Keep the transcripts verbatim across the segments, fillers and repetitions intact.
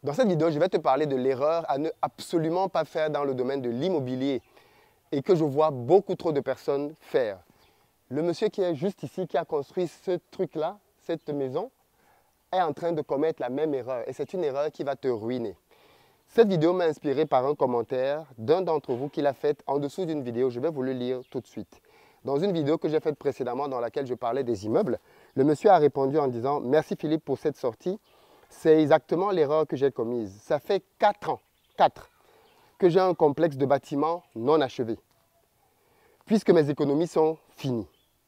Dans cette vidéo, je vais te parler de l'erreur à ne absolument pas faire dans le domaine de l'immobilier et que je vois beaucoup trop de personnes faire. Le monsieur qui est juste ici, qui a construit ce truc-là, cette maison, est en train de commettre la même erreur et c'est une erreur qui va te ruiner. Cette vidéo m'a inspiré par un commentaire d'un d'entre vous qui l'a fait en dessous d'une vidéo. Je vais vous le lire tout de suite. Dans une vidéo que j'ai faite précédemment dans laquelle je parlais des immeubles, le monsieur a répondu en disant « Merci Philippe pour cette sortie. C'est exactement l'erreur que j'ai commise. Ça fait quatre ans, quatre, que j'ai un complexe de bâtiments non achevés, puisque mes économies sont finies.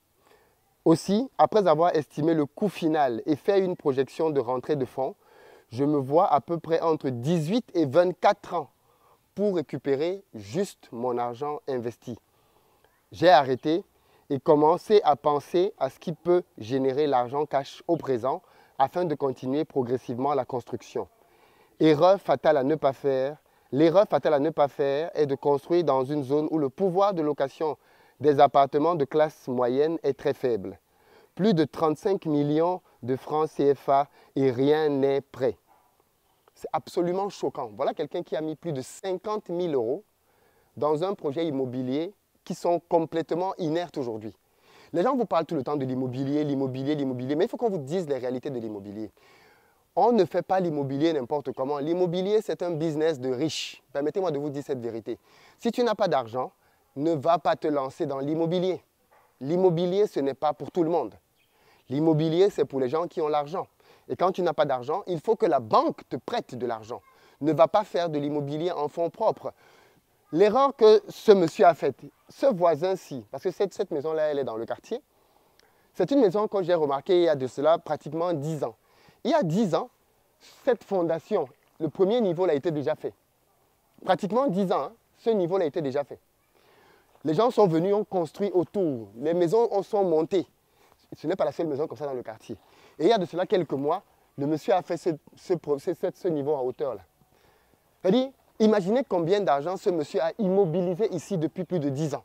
Aussi, après avoir estimé le coût final et fait une projection de rentrée de fonds, je me vois à peu près entre dix-huit et vingt-quatre ans pour récupérer juste mon argent investi. J'ai arrêté et commencé à penser à ce qui peut générer l'argent cash au présent afin de continuer progressivement la construction. Erreur fatale à ne pas faire. L'erreur fatale à ne pas faire est de construire dans une zone où le pouvoir de location des appartements de classe moyenne est très faible. Plus de trente-cinq millions de francs C F A et rien n'est prêt. C'est absolument choquant. Voilà quelqu'un qui a mis plus de cinquante mille euros dans un projet immobilier qui sont complètement inertes aujourd'hui. Les gens vous parlent tout le temps de l'immobilier, l'immobilier, l'immobilier, mais il faut qu'on vous dise les réalités de l'immobilier. On ne fait pas l'immobilier n'importe comment. L'immobilier, c'est un business de riches. Permettez-moi de vous dire cette vérité. Si tu n'as pas d'argent, ne va pas te lancer dans l'immobilier. L'immobilier, ce n'est pas pour tout le monde. L'immobilier, c'est pour les gens qui ont l'argent. Et quand tu n'as pas d'argent, il faut que la banque te prête de l'argent. Ne va pas faire de l'immobilier en fonds propres. L'erreur que ce monsieur a faite, ce voisin-ci, parce que cette, cette maison-là, elle est dans le quartier, c'est une maison que j'ai remarquée il y a de cela pratiquement dix ans. Il y a dix ans, cette fondation, le premier niveau l'a été déjà fait. Pratiquement dix ans, hein, ce niveau l'a été déjà fait. Les gens sont venus, ont construit autour, les maisons sont montées. Ce n'est pas la seule maison comme ça dans le quartier. Et il y a de cela quelques mois, le monsieur a fait ce, ce, ce, ce niveau en hauteur-là. C'est-à-dire, imaginez combien d'argent ce monsieur a immobilisé ici depuis plus de dix ans.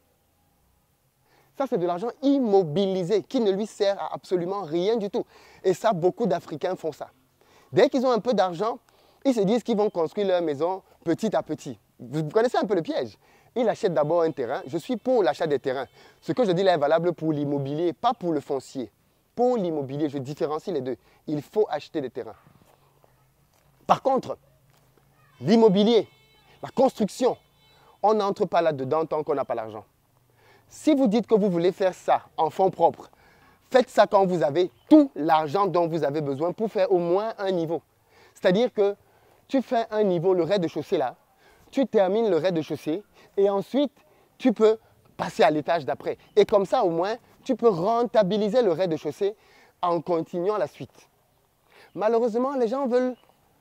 Ça, c'est de l'argent immobilisé qui ne lui sert à absolument rien du tout. Et ça, beaucoup d'Africains font ça. Dès qu'ils ont un peu d'argent, ils se disent qu'ils vont construire leur maison petit à petit. Vous connaissez un peu le piège. Ils achètent d'abord un terrain. Je suis pour l'achat des terrains. Ce que je dis là est valable pour l'immobilier, pas pour le foncier. Pour l'immobilier, je différencie les deux. Il faut acheter des terrains. Par contre, l'immobilier, la construction, on n'entre pas là-dedans tant qu'on n'a pas l'argent. Si vous dites que vous voulez faire ça en fonds propres, faites ça quand vous avez tout l'argent dont vous avez besoin pour faire au moins un niveau. C'est-à-dire que tu fais un niveau, le rez-de-chaussée là, tu termines le rez-de-chaussée et ensuite tu peux passer à l'étage d'après. Et comme ça au moins, tu peux rentabiliser le rez-de-chaussée en continuant la suite. Malheureusement, les gens veulent...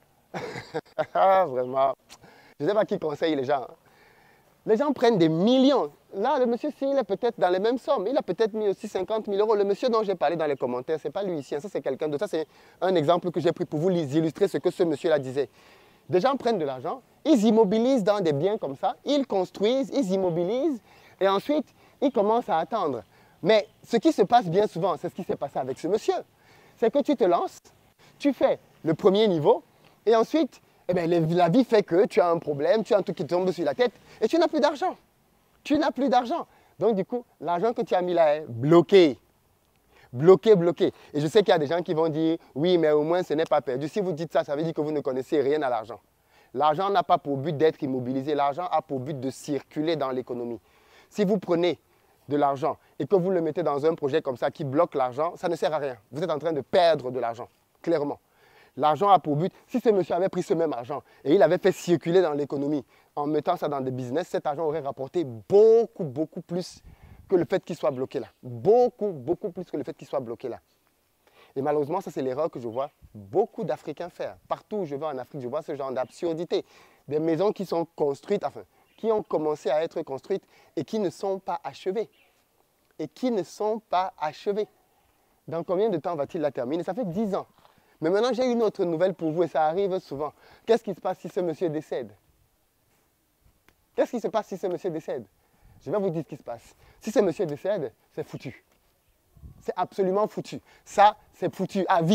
Vraiment, je ne sais pas qui conseille les gens. Les gens prennent des millions. Là, le monsieur, il est peut-être dans les mêmes sommes. Il a peut-être mis aussi cinquante mille euros. Le monsieur dont j'ai parlé dans les commentaires, ce n'est pas lui ici. Ça, c'est quelqu'un d'autre. Ça, c'est un exemple que j'ai pris pour vous illustrer ce que ce monsieur-là disait. Des gens prennent de l'argent, ils immobilisent dans des biens comme ça, ils construisent, ils immobilisent, et ensuite, ils commencent à attendre. Mais ce qui se passe bien souvent, c'est ce qui s'est passé avec ce monsieur. C'est que tu te lances, tu fais le premier niveau, et ensuite, eh bien, la vie fait que tu as un problème, tu as un truc qui te tombe sur la tête, et tu n'as plus d'argent. Tu n'as plus d'argent. Donc du coup, l'argent que tu as mis là est bloqué. Bloqué, bloqué. Et je sais qu'il y a des gens qui vont dire, oui, mais au moins ce n'est pas perdu. Si vous dites ça, ça veut dire que vous ne connaissez rien à l'argent. L'argent n'a pas pour but d'être immobilisé. L'argent a pour but de circuler dans l'économie. Si vous prenez de l'argent et que vous le mettez dans un projet comme ça qui bloque l'argent, ça ne sert à rien. Vous êtes en train de perdre de l'argent, clairement. L'argent a pour but, si ce monsieur avait pris ce même argent et il avait fait circuler dans l'économie en mettant ça dans des business, cet argent aurait rapporté beaucoup, beaucoup plus que le fait qu'il soit bloqué là. Beaucoup, beaucoup plus que le fait qu'il soit bloqué là. Et malheureusement, ça c'est l'erreur que je vois beaucoup d'Africains faire. Partout où je vais en Afrique, je vois ce genre d'absurdité. Des maisons qui sont construites, enfin, qui ont commencé à être construites et qui ne sont pas achevées. Et qui ne sont pas achevées. Dans combien de temps va-t-il la terminer? Ça fait dix ans. Mais maintenant, j'ai une autre nouvelle pour vous et ça arrive souvent. Qu'est-ce qui se passe si ce monsieur décède? Qu'est-ce qui se passe si ce monsieur décède? Je vais vous dire ce qui se passe. Si ce monsieur décède, c'est foutu. C'est absolument foutu. Ça, c'est foutu à vie.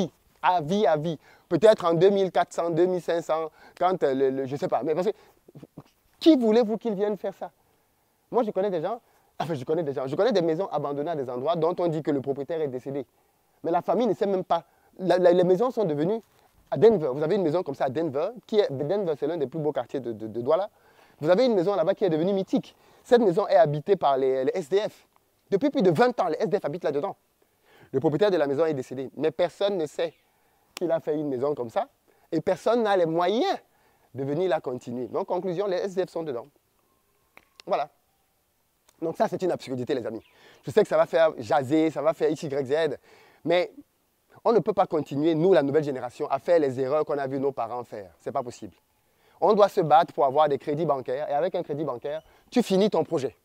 à vie, à vie. Peut-être en deux mille quatre cents, deux mille cinq cents, quand, euh, le, le, je ne sais pas. Mais parce que, qui voulez-vous qu'ils viennent faire ça? Moi, je connais des gens, enfin, je connais des gens, je connais des maisons abandonnées à des endroits dont on dit que le propriétaire est décédé. Mais la famille ne sait même pas. La, la, les maisons sont devenues, à Denver, vous avez une maison comme ça à Denver, qui est, Denver, c'est l'un des plus beaux quartiers de, de, de Douala. Vous avez une maison là-bas qui est devenue mythique. Cette maison est habitée par les, les S D F. Depuis plus de vingt ans, les S D F habitent là-dedans. Le propriétaire de la maison est décédé, mais personne ne sait qu'il a fait une maison comme ça et personne n'a les moyens de venir la continuer. Donc, conclusion, les S D F sont dedans. Voilà. Donc ça, c'est une absurdité, les amis. Je sais que ça va faire jaser, ça va faire X, Y, Z, mais on ne peut pas continuer, nous, la nouvelle génération, à faire les erreurs qu'on a vu nos parents faire. Ce n'est pas possible. On doit se battre pour avoir des crédits bancaires, et avec un crédit bancaire, tu finis ton projet.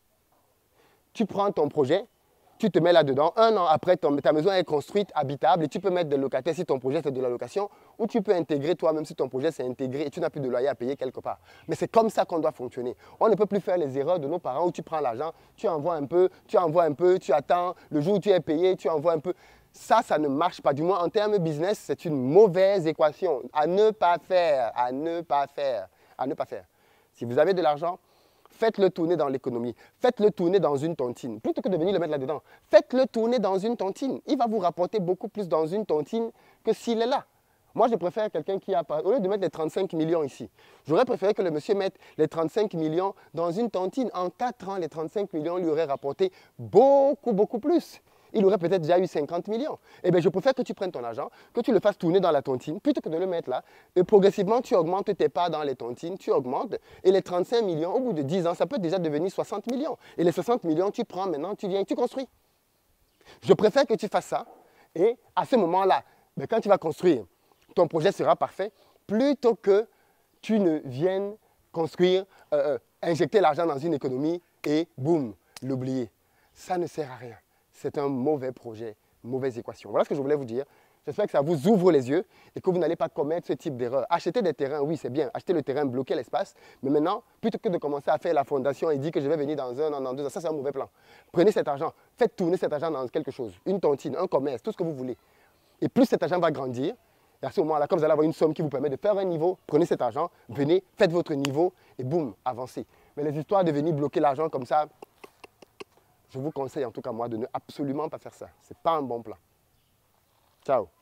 Tu prends ton projet, tu te mets là-dedans, un an après, ton, ta maison est construite, habitable, et tu peux mettre des locataires si ton projet c'est de la location, ou tu peux intégrer toi-même si ton projet c'est intégré et tu n'as plus de loyer à payer quelque part. Mais c'est comme ça qu'on doit fonctionner. On ne peut plus faire les erreurs de nos parents où tu prends l'argent, tu envoies un peu, tu envoies un peu, tu attends, le jour où tu es payé, tu envoies un peu. Ça, ça ne marche pas. Du moins, en termes business, c'est une mauvaise équation à ne pas faire, à ne pas faire, à ne pas faire. Si vous avez de l'argent, faites-le tourner dans l'économie. Faites-le tourner dans une tontine. Plutôt que de venir le mettre là-dedans, faites-le tourner dans une tontine. Il va vous rapporter beaucoup plus dans une tontine que s'il est là. Moi, je préfère quelqu'un qui a, au lieu de mettre les trente-cinq millions ici, j'aurais préféré que le monsieur mette les trente-cinq millions dans une tontine. En quatre ans, les trente-cinq millions lui auraient rapporté beaucoup, beaucoup plus. Il aurait peut-être déjà eu cinquante millions. Eh bien, je préfère que tu prennes ton argent, que tu le fasses tourner dans la tontine, plutôt que de le mettre là. Et progressivement, tu augmentes tes parts dans les tontines, tu augmentes. Et les trente-cinq millions, au bout de dix ans, ça peut déjà devenir soixante millions. Et les soixante millions, tu prends maintenant, tu viens, tu construis. Je préfère que tu fasses ça. Et à ce moment-là, ben, quand tu vas construire, ton projet sera parfait, plutôt que tu ne viennes construire, euh, injecter l'argent dans une économie et boum, l'oublier. Ça ne sert à rien. C'est un mauvais projet, mauvaise équation. Voilà ce que je voulais vous dire. J'espère que ça vous ouvre les yeux et que vous n'allez pas commettre ce type d'erreur. Acheter des terrains, oui, c'est bien. Acheter le terrain, bloquer l'espace. Mais maintenant, plutôt que de commencer à faire la fondation et dire que je vais venir dans un an, dans deux ans, ça c'est un mauvais plan. Prenez cet argent, faites tourner cet argent dans quelque chose. Une tontine, un commerce, tout ce que vous voulez. Et plus cet argent va grandir, et à ce moment-là, comme vous allez avoir une somme qui vous permet de faire un niveau, prenez cet argent, venez, faites votre niveau et boum, avancez. Mais les histoires de venir bloquer l'argent comme ça, je vous conseille en tout cas moi de ne absolument pas faire ça. Ce n'est pas un bon plan. Ciao.